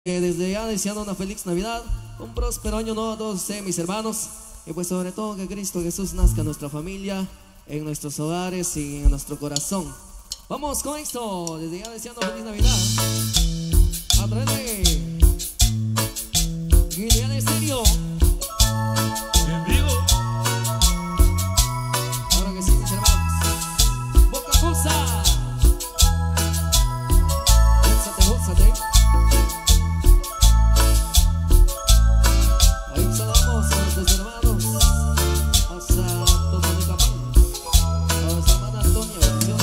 Desde ya deseando una feliz Navidad, un próspero año nuevo a todos ustedes, mis hermanos. Y pues sobre todo que Cristo Jesús nazca en nuestra familia, en nuestros hogares y en nuestro corazón. Vamos con esto, desde ya deseando feliz Navidad a través de Guineal Estéreo. En vivo. Ahora que sí, mis hermanos. Boca Cosa. Gózate, gózate. Ahí saludamos a nuestros hermanos, a Santo Capán, a nuestra hermana Antonia.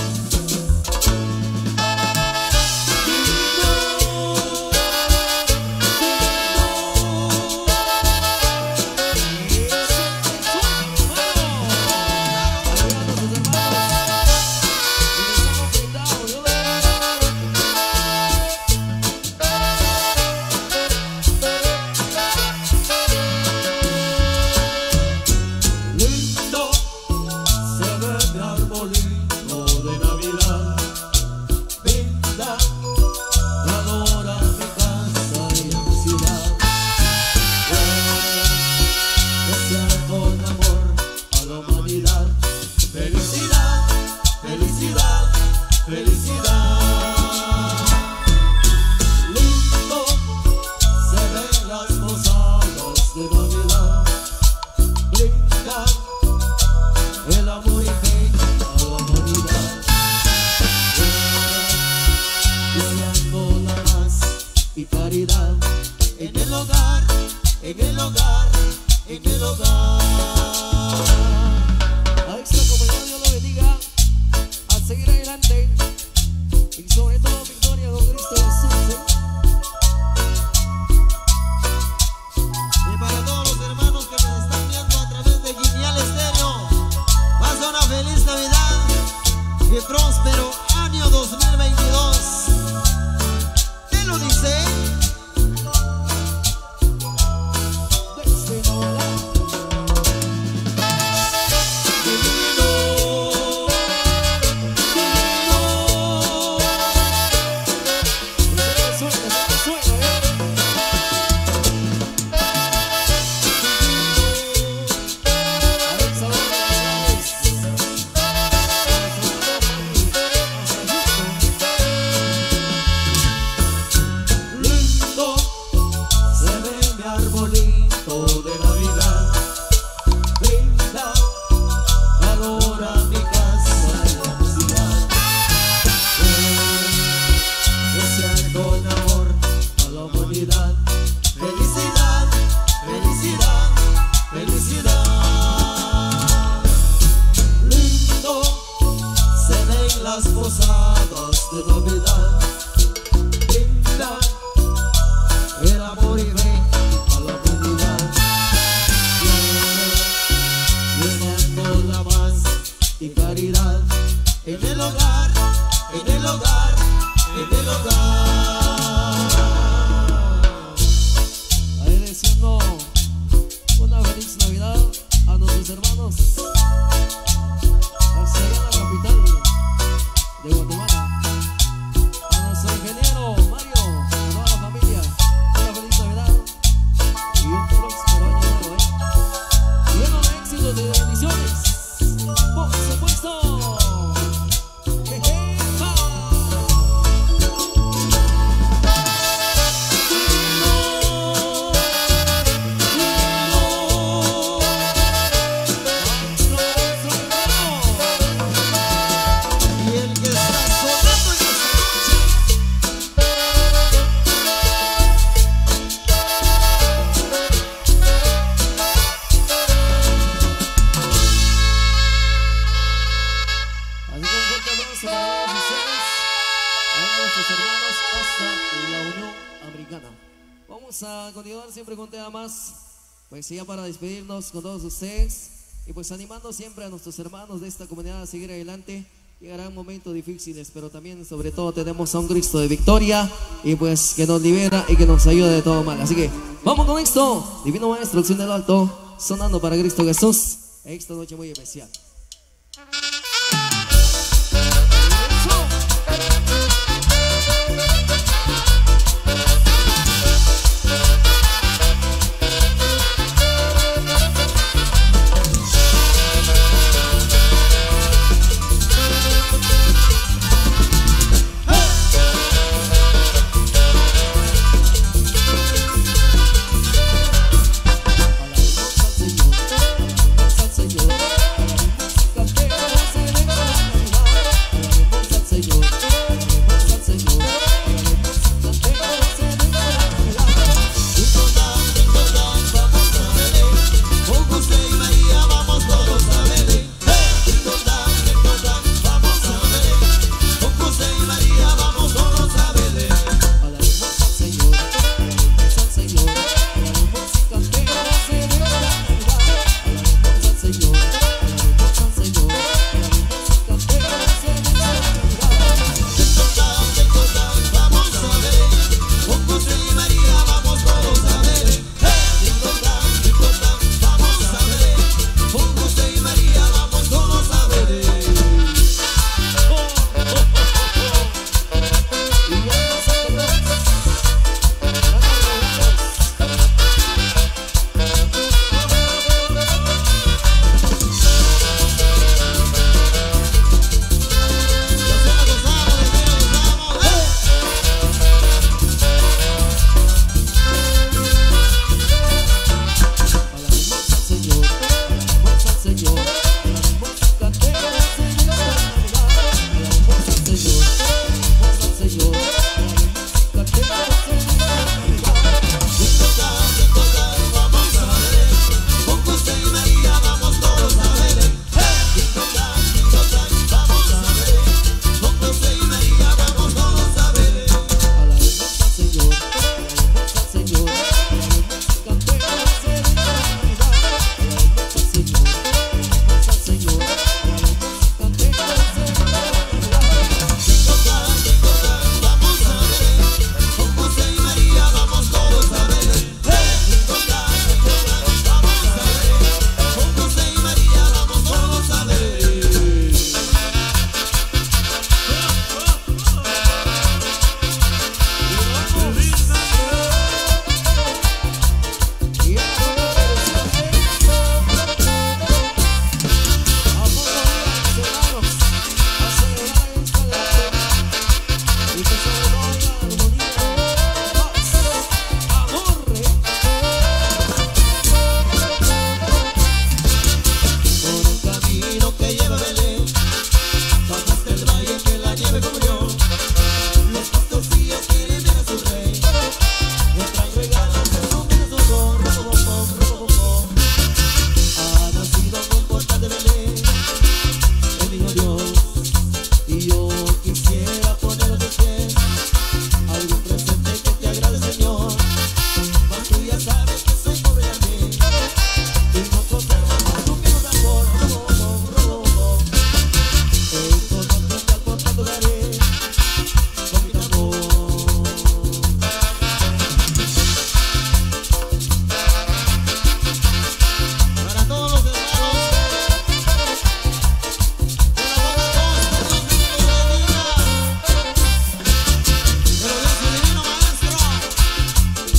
Pues ya para despedirnos con todos ustedes y pues animando siempre a nuestros hermanos de esta comunidad a seguir adelante. Llegarán momentos difíciles, pero también sobre todo tenemos a un Cristo de victoria y pues que nos libera y que nos ayuda de todo mal. Así que vamos con esto, Divino Maestro, Acción del Alto, sonando para Cristo Jesús en esta noche muy especial.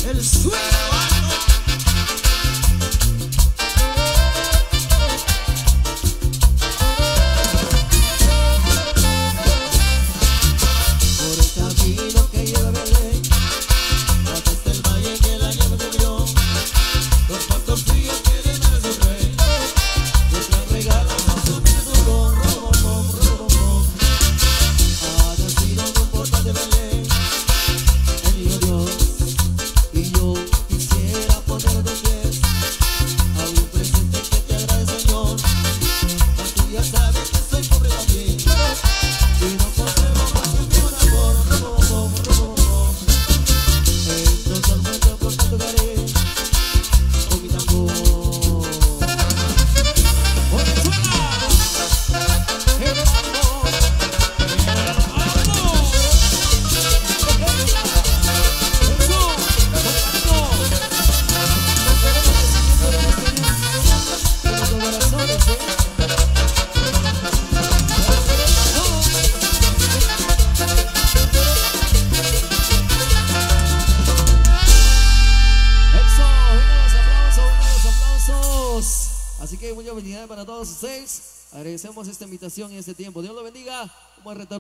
El suelo alto. Por el camino que lleva a Belén, Hasta el valle que la nieve cubrió, los pastos fríos quieren a su rey. nuestros regalos A su menudo, robo, robo, robo, robo. ha nacido en un portal de Belén, el niño Dios. Y yo quisiera poner de pies a un presente que te agrade, Señor. Mas tú ya sabes que soy pobre también, Y no conservo más que mi amor. robo, robo, robo, robo. En los tormentos por te tocaré con mi tambor. Porque suena el tambor. Así que muchas felicidades para todos ustedes. Agradecemos esta invitación y este tiempo. Dios lo bendiga. Vamos a retornar.